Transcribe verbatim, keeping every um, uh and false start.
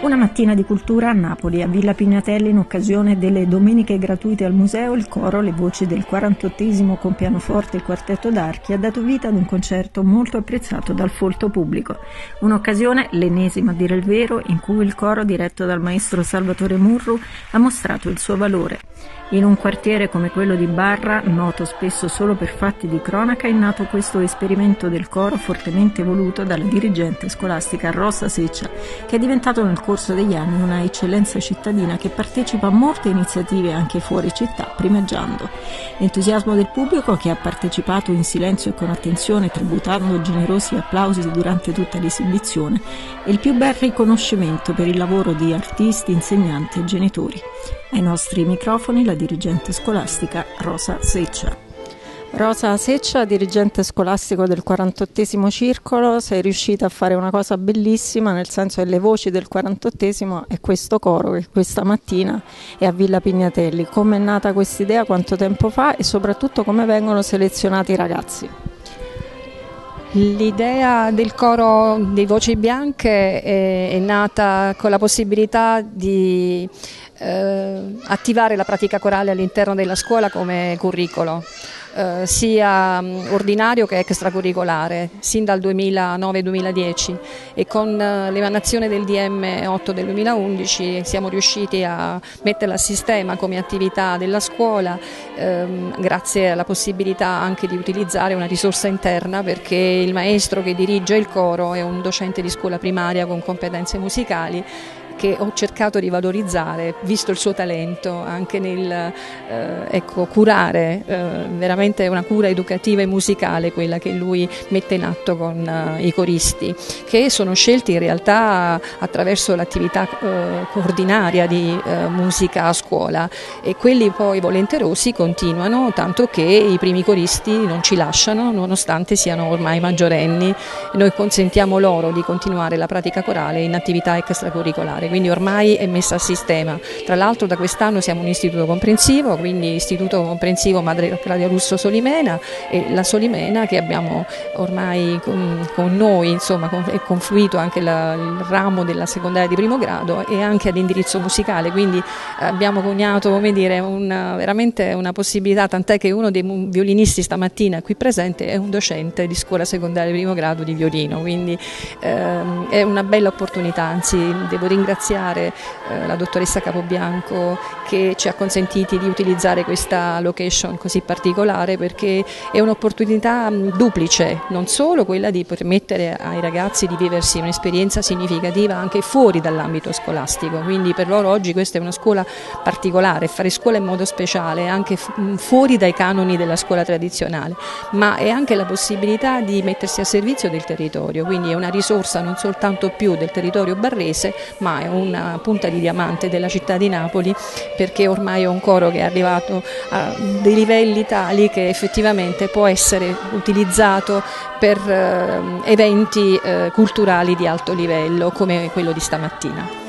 Una mattina di cultura a Napoli, a Villa Pignatelli, in occasione delle domeniche gratuite al museo, il coro Le Voci del quarantottesimo con pianoforte e quartetto d'archi ha dato vita ad un concerto molto apprezzato dal folto pubblico. Un'occasione, l'ennesima a dire il vero, in cui il coro, diretto dal maestro Salvatore Murru, ha mostrato il suo valore. In un quartiere come quello di Barra, noto spesso solo per fatti di cronaca, è nato questo esperimento del coro fortemente voluto dalla dirigente scolastica Rosa Seccia, che è diventato nel corso degli anni una eccellenza cittadina che partecipa a molte iniziative anche fuori città, primeggiando. L'entusiasmo del pubblico, che ha partecipato in silenzio e con attenzione, tributando generosi applausi durante tutta l'esibizione, è il più bel riconoscimento per il lavoro di artisti, insegnanti e genitori. Ai nostri microfoni la dirigente scolastica Rosa Seccia. Rosa Seccia, dirigente scolastico del quarantottesimo circolo, sei riuscita a fare una cosa bellissima, nel senso che Le Voci del quarantottesimo è questo coro che questa mattina è a Villa Pignatelli. Come è nata questa idea, quanto tempo fa e soprattutto come vengono selezionati i ragazzi? L'idea del coro dei Voci Bianche è, è nata con la possibilità di eh, attivare la pratica corale all'interno della scuola come curricolo. Eh, sia ordinario che extracurricolare, sin dal duemilanove duemiladieci, e con eh, l'emanazione del D M otto del duemilaundici siamo riusciti a metterla a sistema come attività della scuola, ehm, grazie alla possibilità anche di utilizzare una risorsa interna, perché il maestro che dirige il coro è un docente di scuola primaria con competenze musicali, che ho cercato di valorizzare, visto il suo talento anche nel eh, ecco, curare, eh, veramente una cura educativa e musicale quella che lui mette in atto con eh, i coristi, che sono scelti in realtà attraverso l'attività eh, ordinaria di eh, musica a scuola, e quelli poi volenterosi continuano, tanto che i primi coristi non ci lasciano nonostante siano ormai maggiorenni. Noi consentiamo loro di continuare la pratica corale in attività extracurricolare. Quindi ormai è messa a sistema. Tra l'altro da quest'anno siamo un istituto comprensivo, quindi istituto comprensivo Madre Claudia Russo Solimena, e la Solimena che abbiamo ormai con, con noi, insomma, è confluito anche la, il ramo della secondaria di primo grado e anche ad indirizzo musicale, quindi abbiamo coniato, come dire, una, veramente una possibilità, tant'è che uno dei violinisti stamattina qui presente è un docente di scuola secondaria di primo grado di violino, quindi ehm, è una bella opportunità, anzi devo ringraziare ringraziare eh, la dottoressa Capobianco che ci ha consentiti di utilizzare questa location così particolare, perché è un'opportunità duplice, non solo quella di permettere ai ragazzi di viversi un'esperienza significativa anche fuori dall'ambito scolastico, quindi per loro oggi questa è una scuola particolare, fare scuola in modo speciale anche fuori dai canoni della scuola tradizionale, ma è anche la possibilità di mettersi a servizio del territorio, quindi è una risorsa non soltanto più del territorio barrese, ma è una punta di diamante della città di Napoli, perché ormai è un coro che è arrivato a dei livelli tali che effettivamente può essere utilizzato per eh, eventi eh, culturali di alto livello come quello di stamattina.